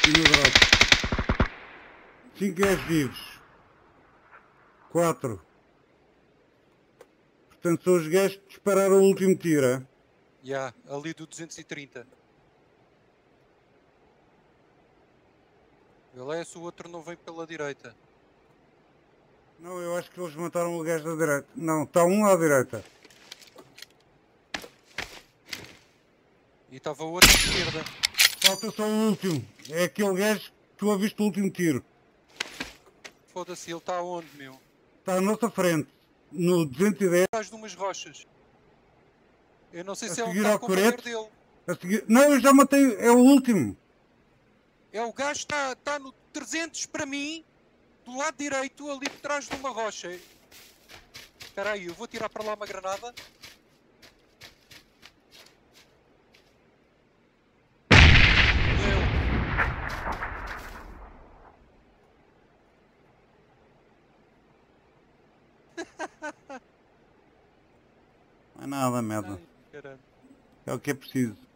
E no drop. 5 gajos vivos. 4. Portanto, são os gajos que dispararam o último tiro, é? Já, ali do 230. Ele é, se o outro não vem pela direita. Não, eu acho que eles mataram o gajo da direita. Não, está um à direita. E estava o outro à esquerda. Falta só o último. É aquele gajo que tu ouviste o último tiro. Foda-se, ele está onde, meu? Está à nossa frente. No 210. Atrás de umas rochas. Eu não sei A se é onde seguir está o ao companheiro Coreto. dele. A seguir... Não, eu já matei. É o último. É o gajo que está no 300 para mim, do lado direito, ali por trás de uma rocha. Espera aí, eu vou tirar para lá uma granada. Não é nada, merda. Ai, caralho. É o que é preciso.